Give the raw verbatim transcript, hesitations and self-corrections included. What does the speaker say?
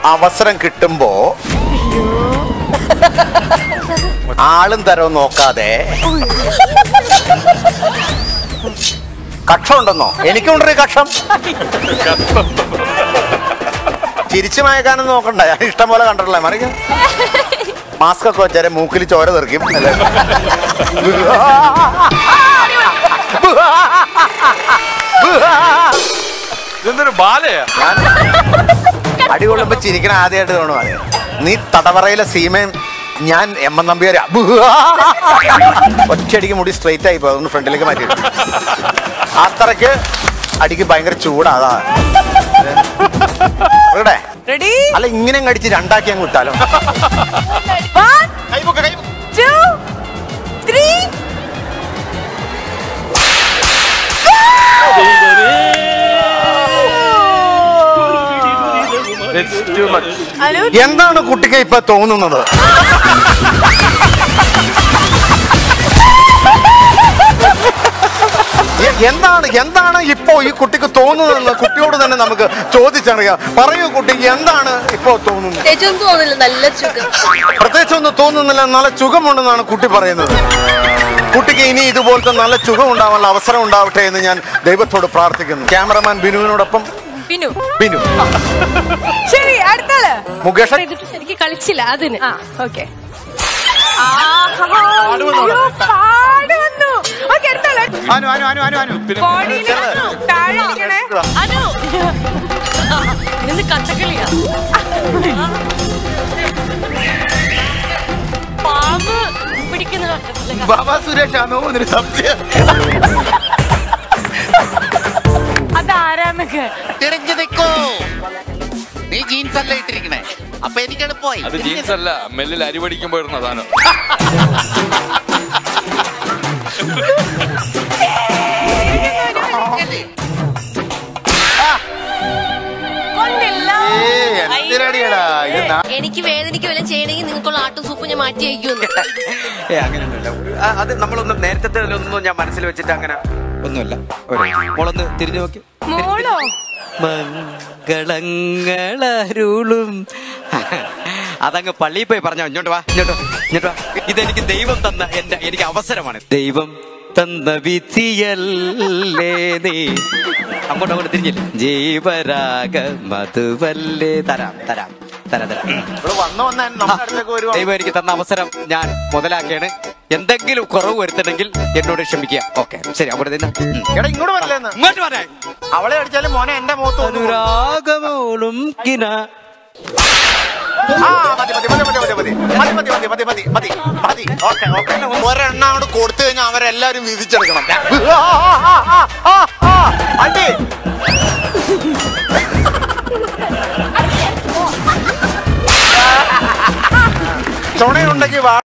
അവസരം കിട്ടുമ്പോ ആളും തരവും നോക്കാതെ കക്ഷം ഉണ്ടെന്നോ? എനിക്കുണ്ടൊരു കക്ഷം. ചിരിച്ചു മയക്കാനൊന്നും നോക്കണ്ട, ഞാൻ ഇഷ്ടം പോലെ കണ്ടിട്ടില്ല. മറിയ മാസ്ക് ഒക്കെ വെച്ചാൽ മൂക്കിൽ ചോര തെറിക്കും. അടി കൊള്ളുമ്പോ ചിരിക്കണ ആദ്യമായിട്ട് തോന്നും. അതെ, നീ തടവറയിലെ സീമയും ഞാൻ എം എൻ നമ്പിയാരാ. ഒറ്റയടിക്ക് മുടി സ്ട്രെയിറ്റ് ആയി പോകുന്നു, ഫ്രണ്ടിലേക്ക് മാറ്റി. അത്രയ്ക്ക് അടിക്ക് ഭയങ്കര ചൂടാ. അല്ല, ഇങ്ങനെ കടിച്ച് രണ്ടാക്കി അങ്ങ് വിട്ടാലോ? എന്താണ് കുട്ടിക്ക് ഇപ്പൊ തോന്നുന്നത്? എന്താണ് എന്താണ് ഇപ്പോ ഈ കുട്ടിക്ക് തോന്നുന്നതെന്ന് കുട്ടിയോട് തന്നെ നമുക്ക് ചോദിച്ചറിയാം. പറയൂ കുട്ടിക്ക്, എന്താണ് ഇപ്പോ തോന്നുന്നത്? പ്രത്യേകിച്ച് ഒന്നും തോന്നുന്നില്ല, നല്ല സുഖമുണ്ടെന്നാണ് കുട്ടി പറയുന്നത്. കുട്ടിക്ക് ഇനി ഇതുപോലത്തെ നല്ല സുഖം ഉണ്ടാവാനുള്ള അവസരം ഉണ്ടാവട്ടെ എന്ന് ഞാൻ ദൈവത്തോട് പ്രാർത്ഥിക്കുന്നു. ക്യാമറമാൻ ബിനുവിനോടൊപ്പം ബിനു ബിനു ശരി, അടുത്താള് മുകേഷ്. എനിക്ക് കളിച്ചില്ല അതിന്. ഓക്കെ, കഥകളിയാ പാമ്പ് പിടിക്കുന്ന ബാബാ സുരേഷാണോ എന്നൊരു സംശയം. അതാരാന്നൊക്കെ തിരിഞ്ഞു നിൽക്കൂ. നീ ജീൻസ് അല്ല ഇട്ടിരിക്കണേ, അപ്പൊ എനിക്ക് എളുപ്പമായി. അത് ജീൻസ് അല്ല, മെല്ലിൽ അരി പഠിക്കുമ്പോ ഇരുന്ന സാധനം. എനിക്ക് വേദനയ്ക്ക് വല്ലതും ചെയ്യണമെങ്കിൽ നിങ്ങൾക്കുള്ള ആട്ടും സൂപ്പ് ഞാൻ മാറ്റി അയക്കുമെന്ന്. ഏ അങ്ങനെയൊന്നുമില്ല, അത് നമ്മളൊന്നും നേരത്തെ ഒന്നും ഞാൻ മനസ്സിൽ വെച്ചിട്ട് അങ്ങനെ ഒന്നുമില്ല. മോളൊന്ന് തിരിഞ്ഞു നോക്കി. മോളോ? മംഗളങ്ങളരുളും. അതങ്ങ് പള്ളിയിൽ പോയി പറഞ്ഞോ. ഇങ്ങോട്ട് വാ, ഇങ്ങോട്ട് ഇങ്ങോട്ട് വാ. ഇതെനിക്ക് ദൈവം തന്ന എന്റെ എനിക്ക് അവസരമാണ്. ദൈവം തന്ന വിധിയല്ലേ നീ. അങ്ങോട്ട് അങ്ങോട്ട് തിരിഞ്ഞില്ലേ. ജീവരാഗ മധുവല്ലേ. തരാം തരാം തരാം തരാം. ദൈവം എനിക്ക് തന്ന അവസരം ഞാൻ മുതലാക്കിയാണ്. എന്തെങ്കിലും കുറവ് വരുത്തണമെങ്കിൽ എന്നോട് ക്ഷമിക്കുക. ഓക്കെ, ശരി. അവിടെ നിന്ന് ഇങ്ങോട്ട് പറയലെന്ന്. ഇങ്ങോട്ട് പറയാൻ അവളെ അടിച്ചാലും മോനെ എന്റെ മുഖത്ത് അനുരാഗമോളും കിന. ഒരെണ്ണം അങ്ങോട്ട് കൊടുത്തു കഴിഞ്ഞാൽ അവരെല്ലാരും വിധിച്ചെടുക്കണം. അടി ചുണയുണ്ടെങ്കിൽ